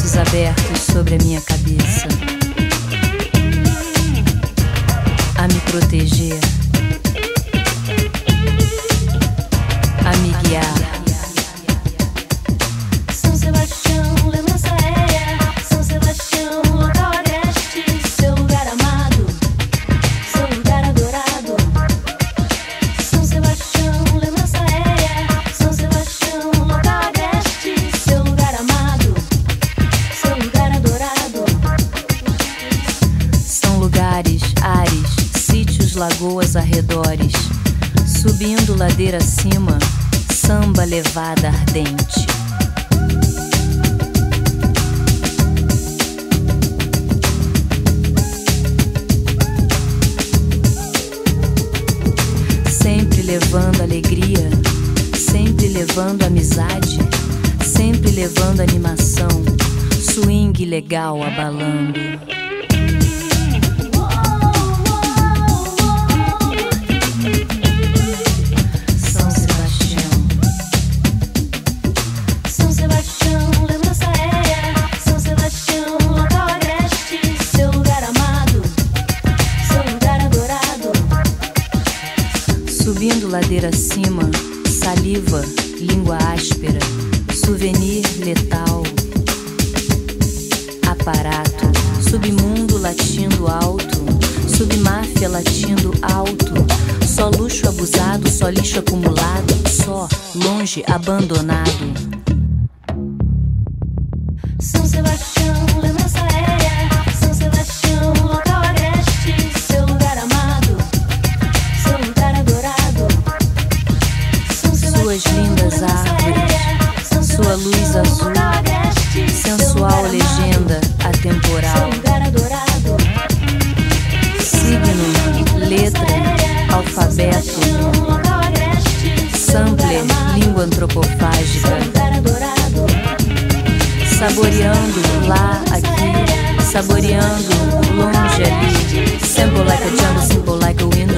braços abertos sobre a minha cabeça, a me proteger, a me guiar. São Sebastião, lembrança aérea. São Sebastião, local agreste. Seu lugar amado, seu lugar adorado. São Sebastião, lembrança aérea. São Sebastião, local agreste. Seu lugar amado, seu lugar adorado. São lugares, ares, sítios, lagoas, arredores, subindo ladeira acima, samba levada ardente. Sempre levando alegria, sempre levando amizade, sempre levando animação, swing legal abalando. São Sebastião, São Sebastião, lembrança aérea. São Sebastião, local agreste. Seu lugar amado, seu lugar adorado. subindo ladeira acima, saliva, língua áspera, souvenir letal, aparato, submundo latindo alto, submáfia latindo alto, só luxo abusado, só lixo acumulado, só longe abandonado. São Sebastião, lembrança aérea. São Sebastião, local agreste. Seu lugar amado, seu lugar adorado. São Suas lindas árvores, sua luz azul, sensual legenda atemporal, signo, letra, alfabeto, sampler, língua antropofágica, saboreando lá, aqui, saboreando longe ali, simple like a jungle, simple like a wind.